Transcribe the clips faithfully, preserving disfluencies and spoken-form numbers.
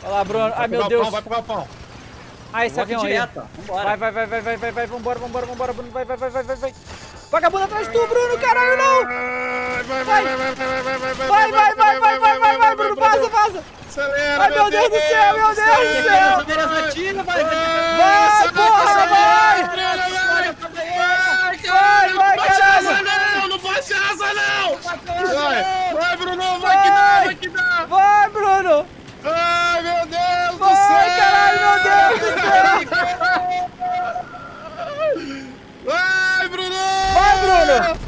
Olha lá, Bruno. Ai, meu Deus. Vai pro galpão. Ah, esse avião aí. Vambora. Vai, vai, vai, vai, vai, vai, vai, vambora, vambora, vambora, Bruno. Vai, vai, vai, vai, vai, vai. Vagabundo atrás de tu, Bruno, caralho, não! Vai, vai, vai, vai, vai, vai, vai, vai, Vai, vai, vai, vai, vai, vai, vai, Bruno, vaza, vaza! Acelera, Ai, meu Deus do céu, meu Deus do céu! Vai, Vai, porra, vai! Vai, vai, caralho! Não, não baixa asa, não! Vai, vai, Bruno, vai que dá, vai que dá! Vai, Bruno! Ai, meu Deus do Vai, céu! caralho, meu Deus do céu! Vai, Bruno! Vai, Bruno!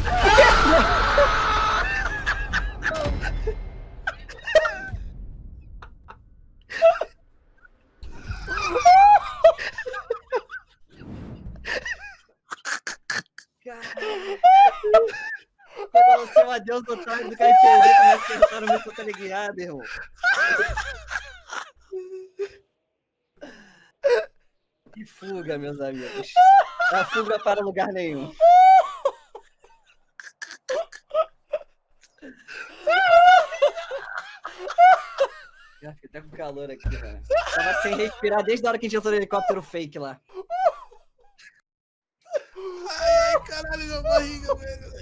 Quando você é um adeus do time do K P Z, começa a perguntar no meu que tá ligado, irmão. Que fuga, meus amigos. A fuga para lugar nenhum. Já fiquei até com calor aqui, velho. Tava sem respirar desde a hora que a gente entrou no helicóptero fake lá. Ai, ai, caralho, minha barriga, velho.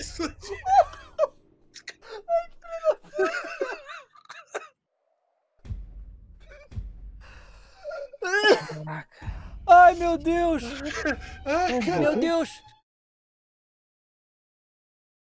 Ai, meu Deus! Ai, Meu Deus!